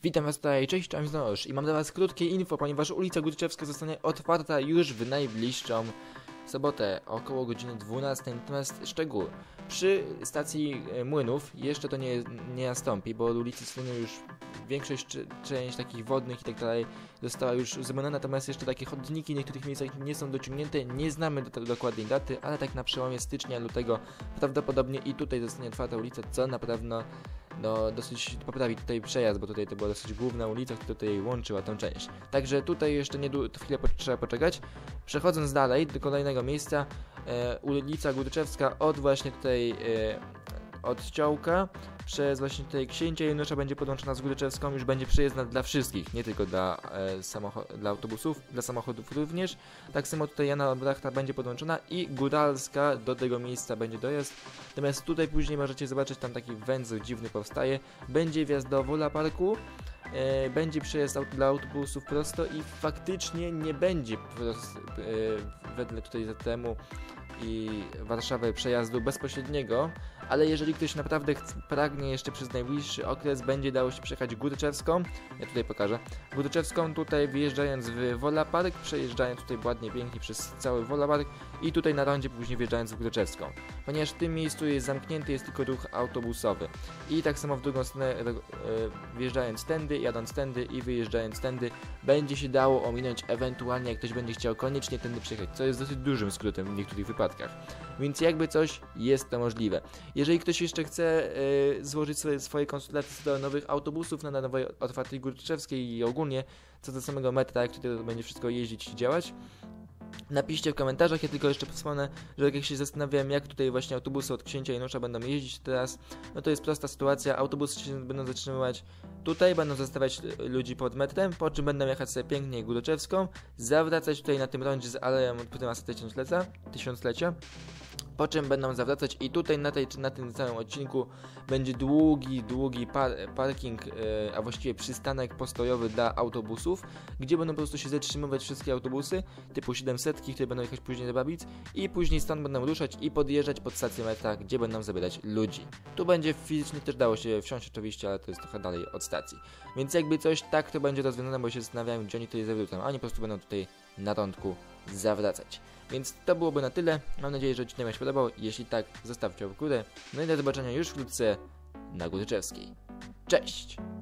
Witam was tutaj, cześć, Noż i mam dla was krótkie info, ponieważ ulica Górczewska zostanie otwarta już w najbliższą sobotę, około godziny 12, natomiast szczegóły. Przy stacji młynów jeszcze to nie nastąpi, bo od ulicy Słyny już większość część takich wodnych i tak dalej została już zrobiona, natomiast jeszcze takie chodniki w niektórych miejscach nie są dociągnięte, nie znamy dokładnej daty, ale tak na przełomie stycznia, lutego prawdopodobnie i tutaj zostanie otwarta ulica, co na pewno dosyć poprawi tutaj przejazd, bo tutaj to była dosyć główna ulica, która tutaj łączyła tą część. Także tutaj jeszcze chwilę trzeba poczekać. Przechodząc dalej do kolejnego miejsca, ulica Górczewska od właśnie tutaj od Ciołka przez właśnie tutaj Księcia Janusza będzie podłączona z Górczewską, już będzie przejezdna dla wszystkich, nie tylko dla autobusów, dla samochodów również. Tak samo tutaj Jana Brachta będzie podłączona i Góralska do tego miejsca będzie dojazd. Natomiast tutaj później możecie zobaczyć, tam taki węzeł dziwny powstaje, będzie wjazd do Wola Parku. Będzie przejazd dla autobusów prosto i faktycznie nie będzie wedle tutaj ZTM-u i Warszawy przejazdu bezpośredniego, ale jeżeli ktoś naprawdę pragnie jeszcze przez najbliższy okres, będzie dało się przejechać Górczewską, ja tutaj pokażę, Górczewską tutaj wyjeżdżając w Wola Park, przejeżdżając tutaj ładnie, pięknie przez cały Wola Park i tutaj na rondzie później wjeżdżając w Górczewską, ponieważ w tym miejscu jest zamknięty, jest tylko ruch autobusowy i tak samo w drugą stronę wjeżdżając tędy, jadąc tędy i wyjeżdżając tędy będzie się dało ominąć, ewentualnie jak ktoś będzie chciał koniecznie tędy przejechać, co jest dosyć dużym skrótem w niektórych wypadkach, więc jakby coś jest to możliwe. Jeżeli ktoś jeszcze chce złożyć swoje konsultacje co do nowych autobusów na nowej otwartej Górczewskiej i ogólnie co do samego metra, jak tutaj to będzie wszystko jeździć i działać, napiszcie w komentarzach. Ja tylko jeszcze wspomnę, że jak się zastanawiałem, jak tutaj właśnie autobusy od Księcia Janusza będą jeździć teraz, no to jest prosta sytuacja, autobusy się będą zatrzymywać tutaj, będą zostawiać ludzi pod metrem, po czym będą jechać sobie pięknie Górczewską, zawracać tutaj na tym rondzie z aleją od prymasa tysiąclecia, po czym będą zawracać i tutaj na tym całym odcinku będzie długi parking, a właściwie przystanek postojowy dla autobusów, gdzie będą po prostu się zatrzymywać wszystkie autobusy typu 700, które będą jechać później do Babic i później stąd będą ruszać i podjeżdżać pod stację metra, gdzie będą zabierać ludzi. Tu będzie fizycznie też dało się wsiąść oczywiście, ale to jest trochę dalej od stacji. Więc jakby coś, tak to będzie rozwiązane, bo się zastanawiałem, gdzie oni tutaj zawrócą, a oni po prostu będą tutaj na rądku zawracać. Więc to byłoby na tyle. Mam nadzieję, że odcinek Wam się podobał. Jeśli tak, zostawcie łapkę w górę. No i do zobaczenia już wkrótce na Górczewskiej. Cześć!